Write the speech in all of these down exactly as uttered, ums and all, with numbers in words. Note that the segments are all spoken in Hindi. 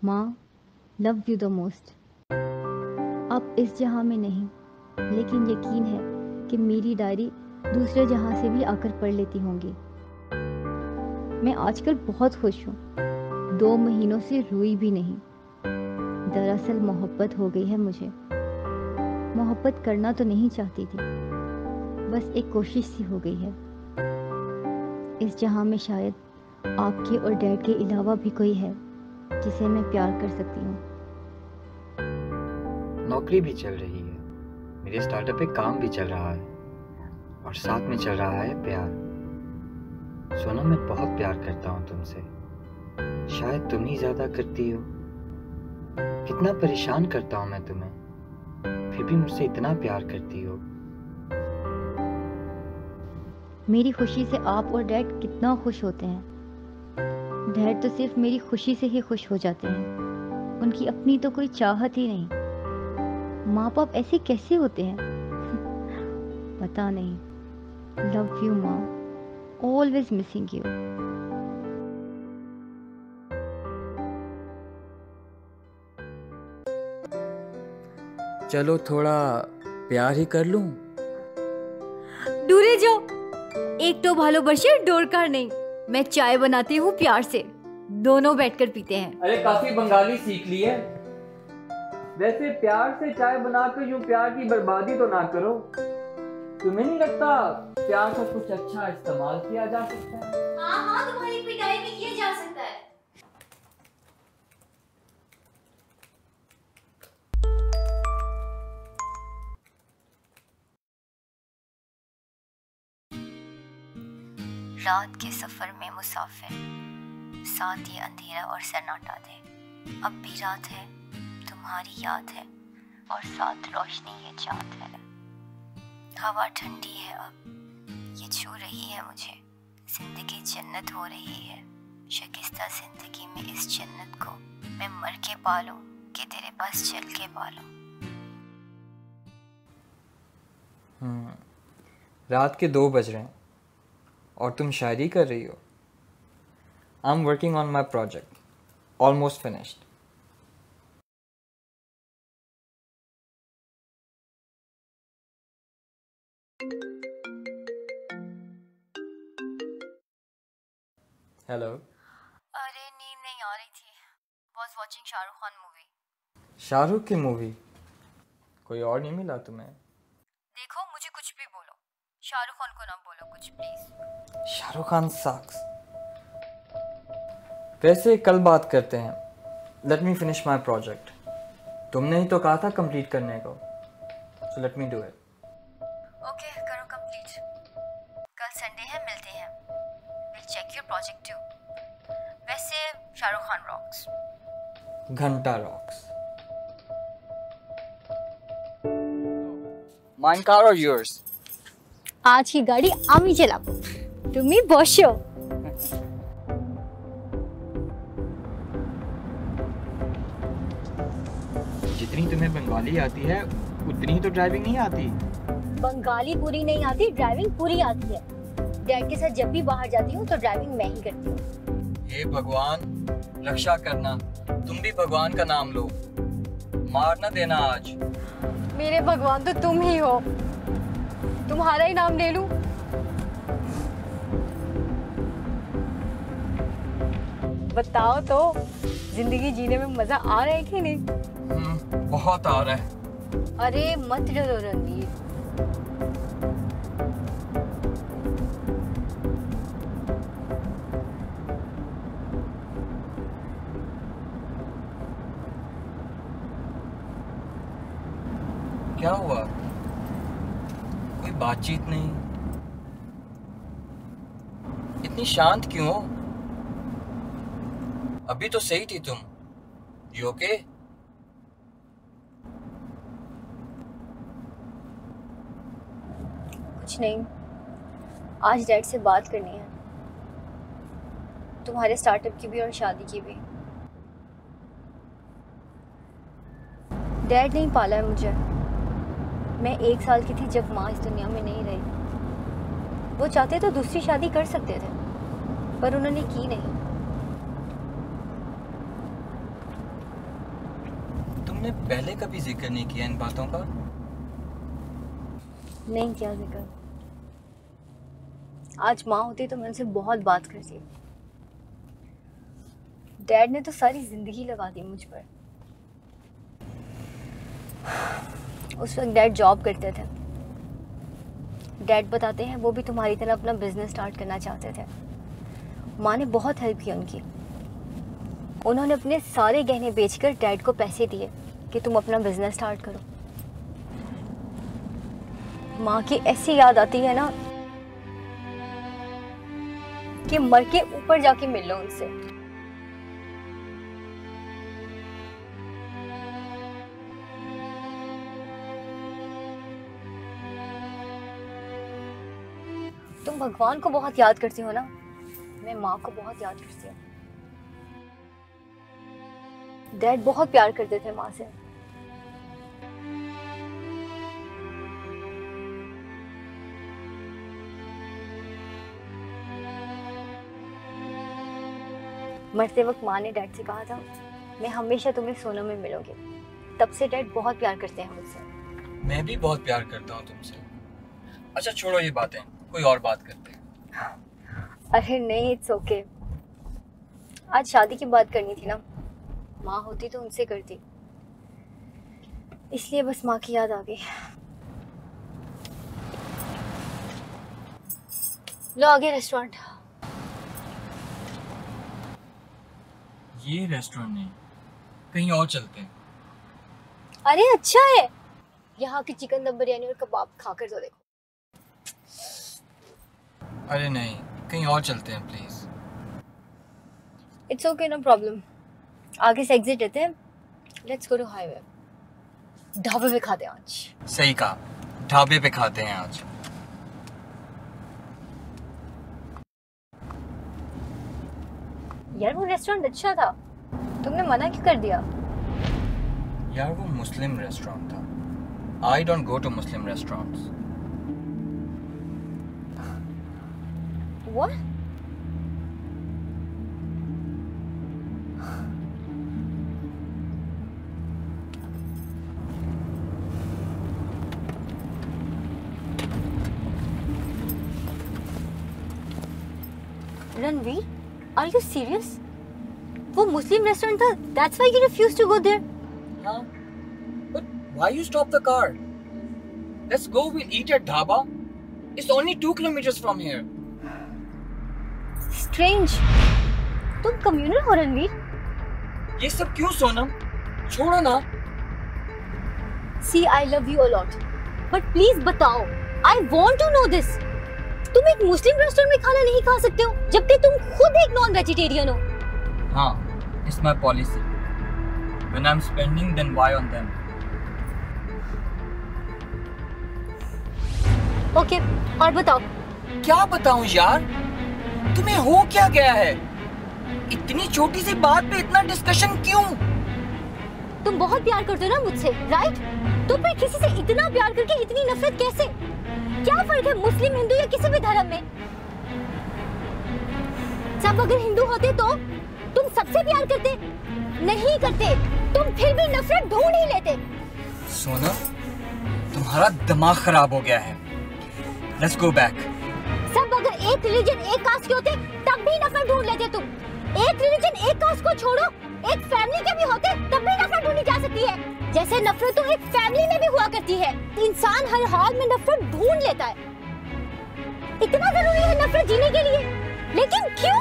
माँ, लव यू द मोस्ट। आप इस जहाँ में नहीं, लेकिन यकीन है कि मेरी डायरी दूसरे जहाँ से भी आकर पढ़ लेती होंगी। मैं आजकल बहुत खुश हूँ, दो महीनों से रोई भी नहीं। दरअसल मोहब्बत हो गई है मुझे। मोहब्बत करना तो नहीं चाहती थी, बस एक कोशिश सी हो गई है। इस जहाँ में शायद आपके और डैड के अलावा भी कोई है जिसे मैं प्यार कर सकती हूँ। नौकरी भी चल रही है, मेरे स्टार्टअप पे काम भी चल रहा है और साथ में चल रहा है प्यार। सोना, मैं बहुत प्यार करता हूँ तुमसे, शायद तुम ही ज्यादा करती हो। कितना परेशान करता हूँ मैं तुम्हें, फिर भी मुझसे इतना प्यार करती हो। मेरी खुशी से आप और डैड कितना खुश होते हैं। डैड तो सिर्फ मेरी खुशी से ही खुश हो जाते हैं, उनकी अपनी तो कोई चाहत ही नहीं। माँ बाप ऐसे कैसे होते हैं? पता नहीं। लव यू माँ, ऑलवेज मिसिंग यू। चलो थोड़ा प्यार ही कर लूं। दूरे जो, एक तो भालोबासे डोरकार नहीं। मैं चाय बनाती हूँ प्यार से, दोनों बैठकर पीते हैं। अरे काफी बंगाली सीख ली है। वैसे प्यार से चाय बनाकर यूं प्यार की बर्बादी तो ना करो। तुम्हें नहीं लगता प्यार का कुछ अच्छा इस्तेमाल किया जा सकता है? हाँ हाँ, तुम्हारी पिटाई भी किया जा सकता है। रात के सफर में मुसाफिर, साथ ही अंधेरा और सन्नाटा थे। अब भी रात है, तुम्हारी याद है, और साथ रोशनी ये चाँद है। हवा ठंडी है अब, ये छू रही है मुझे। जिंदगी जन्नत हो रही है, शकिस्ता जिंदगी में इस जन्नत को मैं मर के पालूं कि तेरे पास चल के पालूं। हम्म रात के दो बज रहे हैं और तुम शायरी कर रही हो। I am working on my project, almost finished. Hello. अरे नींद नहीं आ रही थी, was watching Shahrukh Khan movie. Shahrukh की मूवी? कोई और नहीं मिला तुम्हें? देखो, मुझे कुछ भी बोलो, शाहरुख खान को ना बोलो कुछ प्लीज। शाहरुख खान सक्स। वैसे कल बात करते हैं, let me finish my project. तुमने ही तो कहा था कंप्लीट करने को, so let me do it. Okay, करो कंप्लीट। कल संडे है, मिलते हैं। Will check your project too. वैसे शाहरुख खान रॉक्स। घंटा रॉक्स। माइन कार और योर्स? आज की गाड़ी आमी चलाबो, तुमी बसो। जितनी तुम्हें बंगाली आती है उतनी तो ड्राइविंग नहीं आती। बंगाली पूरी नहीं आती, ड्राइविंग पूरी आती है। डैड के साथ जब भी बाहर जाती हूँ तो ड्राइविंग मैं ही करती हूँ। हे भगवान, रक्षा करना, तुम भी भगवान का नाम लो, मार ना देना आज। मेरे भगवान तो तुम ही हो, तुम्हारा ही नाम ले लूं। बताओ तो, जिंदगी जीने में मजा आ रहा है कि नहीं? हम्म, बहुत आ रहा है। अरे मत डरो रणवीर, क्या हुआ? कोई बातचीत नहीं, इतनी शांत क्यों हो? अभी तो सही थी तुम। You okay? कुछ नहीं, आज डैड से बात करनी है, तुम्हारे स्टार्टअप की भी और शादी की भी। डैड नहीं पाला है मुझे। मैं एक साल की थी जब माँ इस दुनिया में नहीं रही। वो चाहते तो दूसरी शादी कर सकते थे, पर उन्होंने की नहीं। तुमने पहले कभी जिक्र नहीं किया इन बातों का? नहीं किया जिक्र। आज माँ होती तो मैं उनसे बहुत बात करती। डैड ने तो सारी जिंदगी लगा दी मुझ पर। उस वक्त डैड जॉब करते थे। डैड बताते हैं वो भी तुम्हारी तरह अपना बिजनेस स्टार्ट करना चाहते थे। माँ ने बहुत हेल्प की उनकी। उन्होंने अपने सारे गहने बेचकर डैड को पैसे दिए कि तुम अपना बिजनेस स्टार्ट करो। माँ की ऐसी याद आती है ना कि मर के ऊपर जाके मिल लो उनसे। तुम भगवान को बहुत याद करती हो ना, मैं माँ को बहुत याद करती हूँ। डैड बहुत प्यार करते थे माँ से। मरते वक्त माँ ने डैड से कहा था मैं हमेशा तुम्हें सोना में मिलूंगी। तब से डैड बहुत प्यार करते हैं मुझसे। मैं भी बहुत प्यार करता हूँ तुमसे। अच्छा छोड़ो ये बातें, कोई और बात करते हैं। अरे नहीं, इट्स ओके। आज शादी की बात करनी थी ना, माँ होती तो उनसे करती, इसलिए बस माँ की याद आ गई। लो आगे रेस्टोरेंट। ये रेस्टोरेंट नहीं, कहीं और चलते हैं। अरे अच्छा है, यहाँ की चिकन दम बिरयानी और कबाब खाकर तो देखो। अरे नहीं, कहीं और चलते हैं please. It's okay, no problem. आगे से एग्जिट लेते हैं। Let's go to highway. ढाबे पे खाते हैं आज। सही कहा, ढाबे पे खाते हैं आज। यार वो रेस्टोरेंट अच्छा था, तुमने मना क्यों कर दिया? यार वो मुस्लिम रेस्टोरेंट था। I don't go to Muslim restaurants. What? Ranveer, are you serious? वो मुस्लिम रेस्टोरेंट था, that's why you refused to go there. Huh? But why you stop the car? Let's go, we'll eat at dhaba. It's only two kilometers from here. Strange. तुम कम्युनल हो रणवीर? ये सब क्यों सोनम? छोड़ो ना। See, I love you a lot, but please बताओ. I want to know this. तुम एक मुस्लिम रेस्टोरेंट में खाना नहीं खा सकते हो, जबकि तुम खुद एक नॉन वेजिटेरियन हो। हाँ, it's my policy. When I'm spending, then why on them? Okay, और बताओ। क्या बताऊं यार? तुम्हें हो क्या गया है? इतनी छोटी सी बात पे इतना डिस्कशन क्यों? तुम बहुत प्यार करते हो ना मुझसे, राइट? तो फिर किसी से इतना प्यार करके इतनी नफरत कैसे? क्या फर्क है मुस्लिम, हिंदू या किसी भी धर्म में? सब अगर हिंदू होते तो तुम सबसे प्यार करते? नहीं करते, तुम फिर भी नफरत ढूंढ ही लेते। सोना, तुम्हारा दिमाग खराब हो गया है। Let's go back. सब अगर एक रिलीजन, एक कास्ट के होते तब भी नफरत ढूंढ लेते तुम। एक रिलीजन, एक कास्ट को छोड़ो, एक फैमिली के भी होते तब भी नफरत ढूंढी जा सकती है। जैसे नफरत तो एक फैमिली में भी हुआ करती है। इंसान हर हाल में नफरत ढूंढ लेता है। इतना जरूरी है नफरत जीने के लिए, लेकिन क्यों?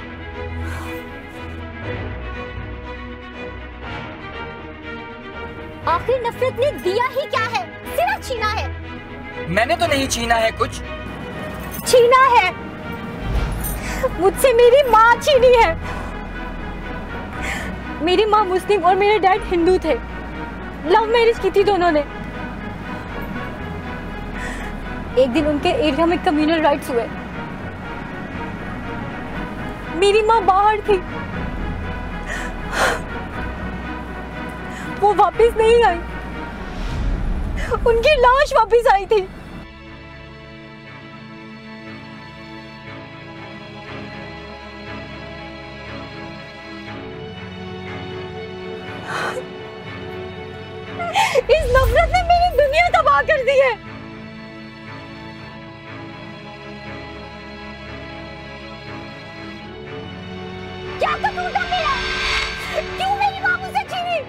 आखिर नफरत ने दिया ही क्या है? सिर्फ छीना है। मैंने तो नहीं छीना है कुछ। छीना है। मुझसे मेरी माँ छीनी है। मेरी माँ मुस्लिम और मेरे डैड हिंदू थे। लव मैरिज की थी दोनों ने। एक दिन उनके एरिया में कम्युनल राइट्स हुए। मेरी माँ बाहर थी, वो वापस नहीं आई। उनकी लाश वापस आई थी। इस नफरत ने मेरी दुनिया तबाह कर दी है। क्या कसूर था मेरा? क्यों मेरी मां मुझसे छीनी?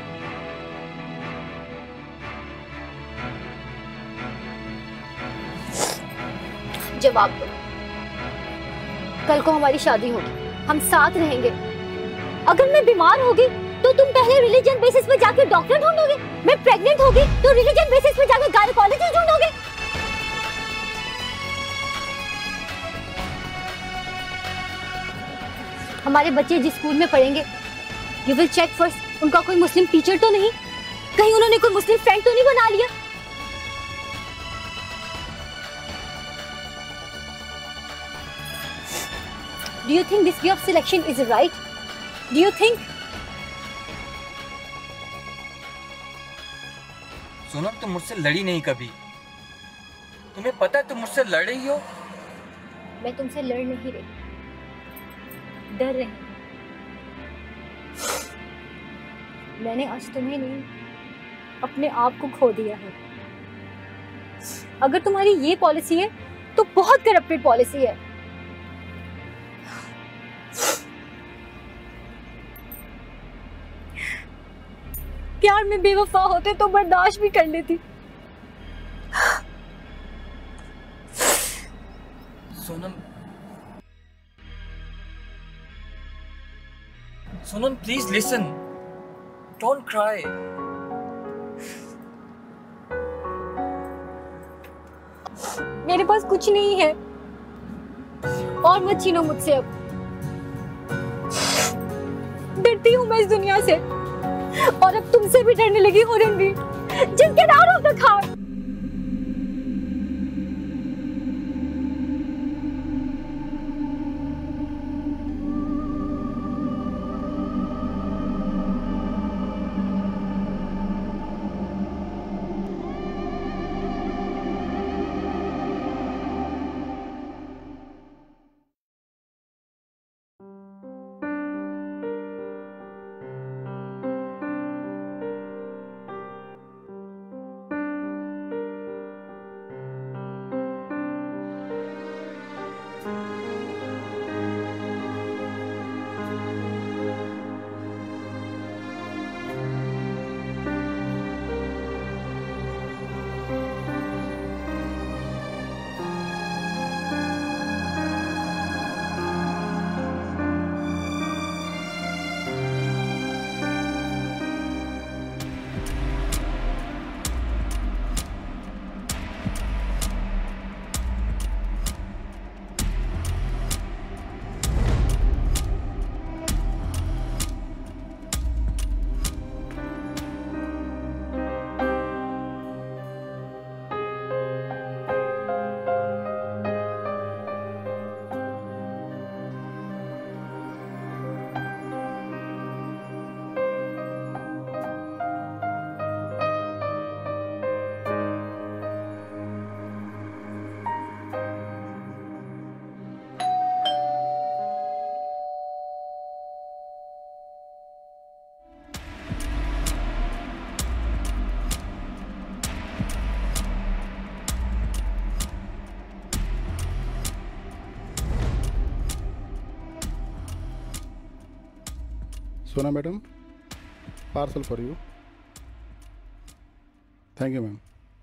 जवाब दो। कल को हमारी शादी होगी, हम साथ रहेंगे। अगर मैं बीमार होगी तो तुम पहले रिलीजन बेसिस पे जाके डॉक्टर ढूंढोगे। मैं प्रेग्नेंट होगी तो रिलीजन बेसिस पे जाके गायनेकोलॉजिस्ट ढूंढोगे। हमारे बच्चे जिस स्कूल में पढ़ेंगे, यू विल चेक फर्स्ट उनका कोई मुस्लिम टीचर तो नहीं, कहीं उन्होंने कोई मुस्लिम फ्रेंड तो नहीं बना लिया। Do you think this way of selection is right? Do you think? Sonam, तुम मुझसे लड़ी नहीं कभी। तुम्हें पता है तुम मुझसे लड़ रही हो। मैं तुमसे लड़ नहीं रही, डर रही। मैंने आज तुम्हें नहीं, अपने आप को खो दिया है। अगर तुम्हारी ये पॉलिसी है तो बहुत करप्टेड पॉलिसी है। प्यार में बेवफा होते तो बर्दाश्त भी कर लेती। Sonam, Sonam please listen, don't cry. मेरे पास कुछ नहीं है और मत छीनो मुझसे अब। डरती हूँ मैं इस दुनिया से, और अब तुमसे भी डरने लगी हो Ranveer. Just get out of the car. Sona madam, parcel for you. Thank you, ma'am.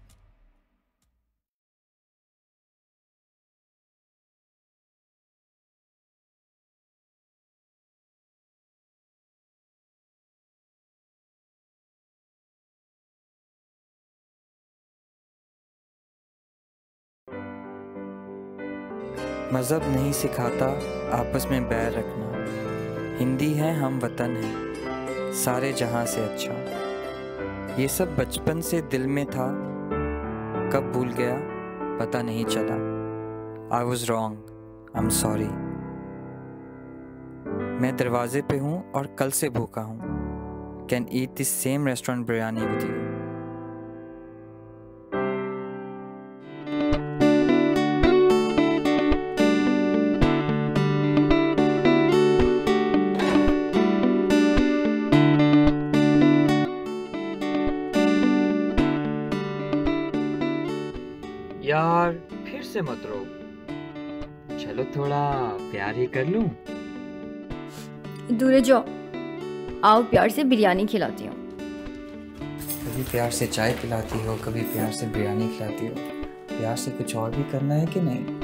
मज़हब नहीं सिखाता आपस में बैर रखना, हिंदी है हम वतन है सारे जहां से अच्छा। ये सब बचपन से दिल में था, कब भूल गया पता नहीं चला। I was wrong, I am sorry. मैं दरवाजे पे हूँ और कल से भूखा हूँ। Can eat this same restaurant biryani with you. से मत रो। चलो थोड़ा प्यार ही कर लूं। दूर जाओ, आओ प्यार से बिरयानी खिलाती हूँ। कभी प्यार से चाय पिलाती हो, कभी प्यार से बिरयानी खिलाती हो। प्यार से कुछ और भी करना है कि नहीं?